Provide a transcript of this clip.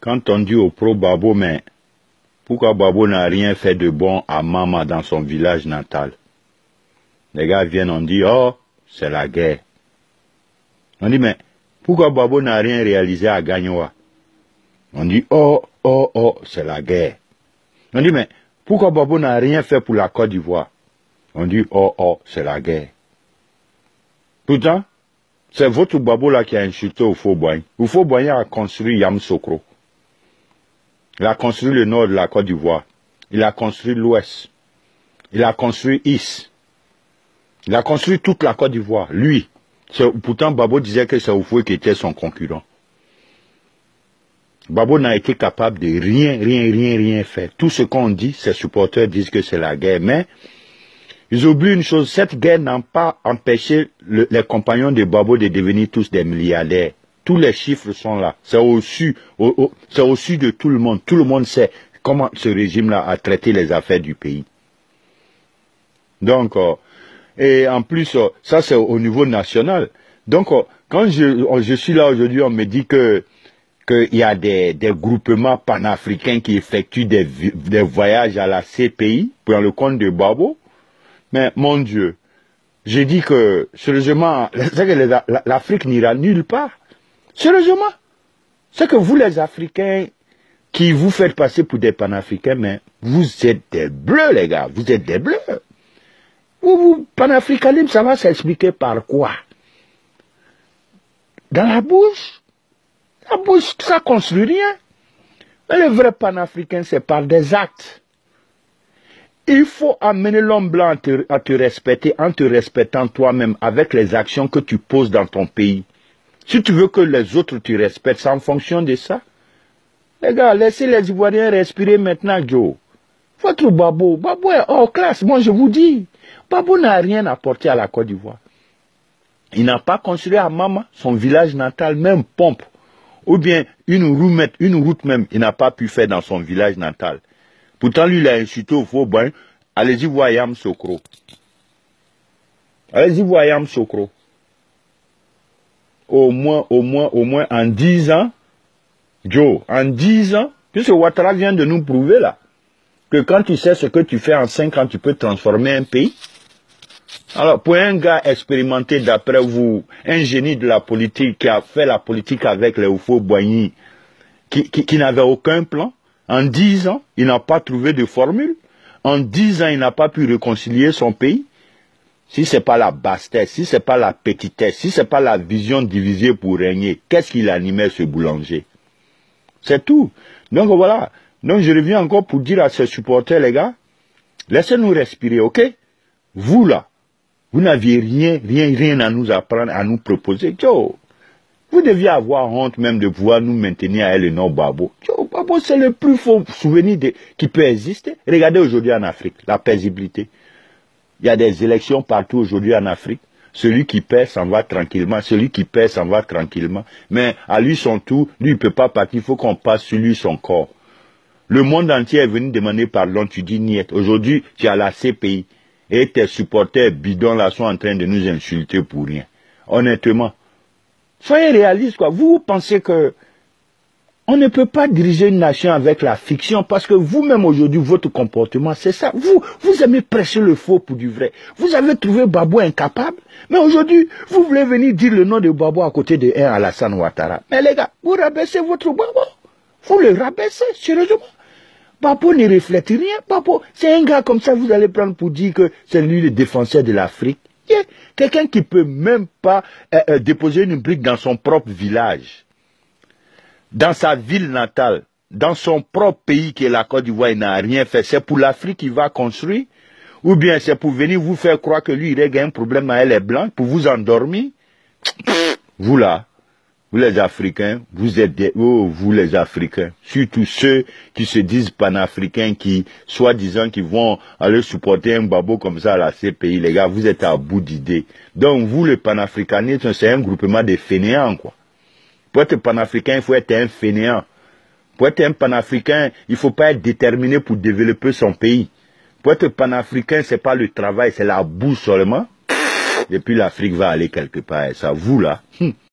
Quand on dit au pro Babo, mais pourquoi Babo n'a rien fait de bon à Mama dans son village natal? Les gars viennent, on dit, oh, c'est la guerre. On dit, mais pourquoi Babo n'a rien réalisé à Gagnoa? On dit, oh, oh, oh, c'est la guerre. On dit, mais pourquoi Babo n'a rien fait pour la Côte d'Ivoire? On dit, oh, oh, c'est la guerre. Pourtant, c'est votre Babo là qui a insulté Houphouët-Boigny. Houphouët-Boigny a construit Yamoussoukro. Il a construit le nord de la Côte d'Ivoire. Il a construit l'ouest. Il a construit Is. Il a construit toute la Côte d'Ivoire. Lui. Pourtant, Babo disait que c'est Houphouët qui était son concurrent. Babo n'a été capable de rien faire. Tout ce qu'on dit, ses supporters disent que c'est la guerre. Mais ils oublient une chose, cette guerre n'a pas empêché les compagnons de Babo de devenir tous des milliardaires. Tous les chiffres sont là. C'est au-dessus de tout le monde. Tout le monde sait comment ce régime-là a traité les affaires du pays. Donc, et en plus, ça c'est au niveau national. Donc, quand je suis là aujourd'hui, on me dit qu'il y a des groupements panafricains qui effectuent des voyages à la CPI pour le compte de Babo. Mais mon Dieu, j'ai dit que, sérieusement, l'Afrique n'ira nulle part. Sérieusement, c'est que vous les Africains qui vous faites passer pour des panafricains, mais vous êtes des bleus les gars, vous êtes des bleus. Vous panafricanisme, ça va s'expliquer par quoi? Dans la bouche, ça construit rien. Mais le vrai panafricain, c'est par des actes. Il faut amener l'homme blanc à te respecter en te respectant toi-même avec les actions que tu poses dans ton pays. Si tu veux que les autres te respectent, c'est en fonction de ça. Les gars, laissez les Ivoiriens respirer maintenant, Joe. Votre Babo est hors classe, moi je vous dis. Babo n'a rien apporté à la Côte d'Ivoire. Il n'a pas construit à Mama, son village natal, même pompe. Ou bien une route même, il n'a pas pu faire dans son village natal. Pourtant, lui, il a insulté au faux bain. Allez-y voir Yamoussoukro. Allez-y voir Yamoussoukro. Au moins en 10 ans, Joe, en 10 ans, puisque Ouattara vient de nous prouver là, que quand tu sais ce que tu fais en 5 ans, tu peux transformer un pays. Alors, pour un gars expérimenté d'après vous, un génie de la politique qui a fait la politique avec les Houphouët-Boigny, qui n'avait aucun plan, en 10 ans, il n'a pas trouvé de formule. En 10 ans, il n'a pas pu réconcilier son pays. Si ce n'est pas la bassesse, si ce n'est pas la petitesse, si ce n'est pas la vision divisée pour régner, qu'est-ce qu'il animait ce boulanger? C'est tout. Donc voilà. Donc je reviens encore pour dire à ces supporters, les gars, laissez-nous respirer, ok? Vous là, vous n'aviez rien à nous apprendre, à nous proposer. Yo, vous deviez avoir honte même de pouvoir nous maintenir à le nom Babo. Yo, Babo, c'est le plus faux souvenir qui peut exister. Regardez aujourd'hui en Afrique, la paisibilité. Il y a des élections partout aujourd'hui en Afrique. Celui qui perd s'en va tranquillement. Celui qui perd s'en va tranquillement. Mais à lui son tour, lui il ne peut pas partir. Il faut qu'on passe sur lui son corps. Le monde entier est venu demander pardon. Tu dis niet. Aujourd'hui, tu as la CPI. Et tes supporters bidons là sont en train de nous insulter pour rien. Honnêtement. Soyez réalistes quoi. Vous pensez que on ne peut pas diriger une nation avec la fiction parce que vous-même aujourd'hui, votre comportement, c'est ça. Vous aimez prêcher le faux pour du vrai. Vous avez trouvé Babo incapable, mais aujourd'hui, vous voulez venir dire le nom de Babo à côté de un Alassane Ouattara. Mais les gars, vous rabaissez votre Babo. Vous le rabaissez, sérieusement. Babo ne reflète rien. Babo, c'est un gars comme ça, vous allez prendre pour dire que c'est lui le défenseur de l'Afrique. Yeah. Quelqu'un qui peut même pas déposer une brique dans son propre village. Dans sa ville natale, dans son propre pays qui est la Côte d'Ivoire, il n'a rien fait. C'est pour l'Afrique qu'il va construire? Ou bien c'est pour venir vous faire croire que lui, il règle un problème à elle est blanche, pour vous endormir? Vous là, vous les Africains, vous êtes des... Oh, vous les Africains, surtout ceux qui se disent panafricains, qui, soi-disant, qui vont aller supporter un Babo comme ça à la CPI, les gars, vous êtes à bout d'idées. Donc vous, le panafricanisme, c'est un groupement de fainéants, quoi. Pour être panafricain, il faut être un fainéant. Pour être un panafricain, il ne faut pas être déterminé pour développer son pays. Pour être panafricain, ce n'est pas le travail, c'est la boue seulement. Et puis l'Afrique va aller quelque part. Et ça, vous là...